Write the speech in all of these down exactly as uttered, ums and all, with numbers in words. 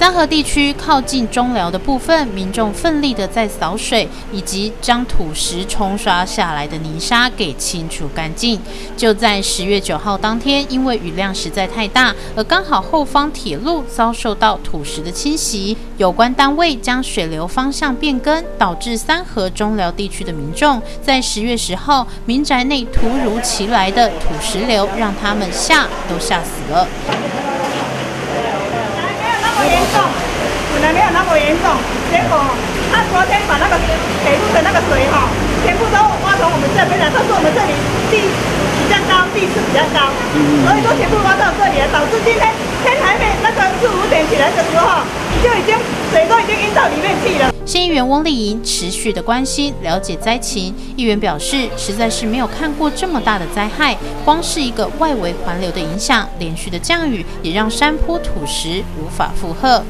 三河地区靠近中寮的部分，民众奋力的在扫水，以及将土石冲刷下来的泥沙给清除干净。就在十月九号当天，因为雨量实在太大，而刚好后方铁路遭受到土石的侵袭，有关单位将水流方向变更，导致三河中寮地区的民众在十月十号民宅内突如其来的土石流，让他们吓都吓死了。 严重，本来没有那么严重，结果他昨天把那个北路的那个水哈、哦，全部都挖从我们这边来，但是我们这里地比较高，地势比较高，所以都全部挖到这里了，导致今天天还没那个四五点起来的时候，就已经水都已经淹到里面去了。 县议员翁丽莹持续的关心了解灾情，议员表示，实在是没有看过这么大的灾害，光是一个外围环流的影响，连续的降雨也让山坡土石无法负荷。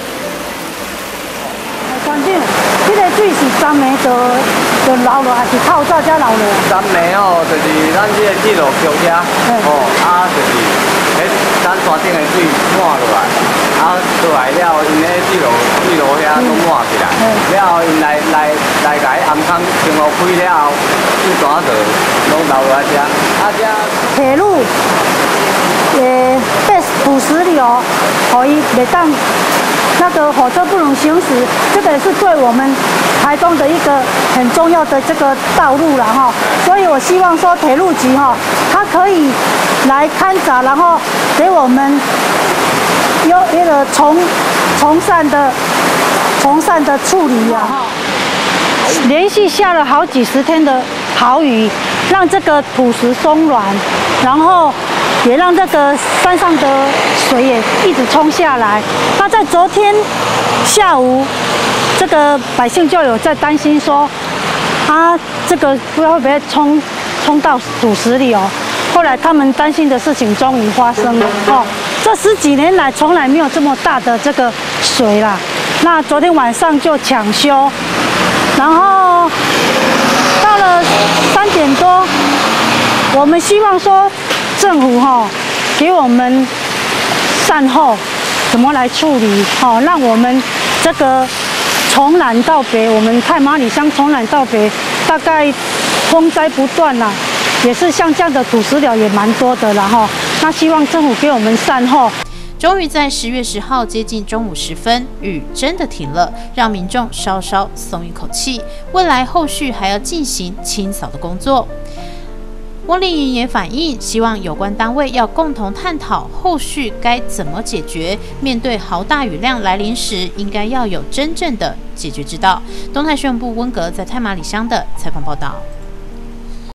县长，这个水是山的就就流落，还是透早才流落？ 山的哦，就是咱这个铁路桥遮，哦，啊，就是迄咱山顶的水满落来，啊，落来了后，因迄铁路铁路遐都满起来，了后因来来来甲迄暗坑经路开了后，水泉就拢流落来遮，啊遮铁路也被土石流，可以袂当。那个火车不能行驶，这个也是对我们台中的一个很重要的这个道路了哈。所以我希望说铁路局哈，它可以来勘察，然后给我们有一个从从善的从善的处理呀哈。连续下了好几十天的好雨，让这个土石松软，然后也让这个山上的水也一直冲下来。那在昨天下午，这个百姓就有在担心说，啊，这个不知道会不会冲冲到土石里哦。后来他们担心的事情终于发生了哦。这十几年来从来没有这么大的这个水啦。那昨天晚上就抢修，然后到了三点多，我们希望说政府哈、哦、给我们善后怎么来处理哦，让我们这个从南到北，我们太麻里乡从南到北大概风灾不断啦、啊，也是像这样的土石流也蛮多的啦哈。那希望政府给我们善后。 终于在十月十号接近中午时分，雨真的停了，让民众稍稍松一口气。未来后续还要进行清扫的工作。翁丽莹也反映，希望有关单位要共同探讨后续该怎么解决。面对豪大雨量来临时，应该要有真正的解决之道。东泰宣传部温格在太麻里乡的采访报道。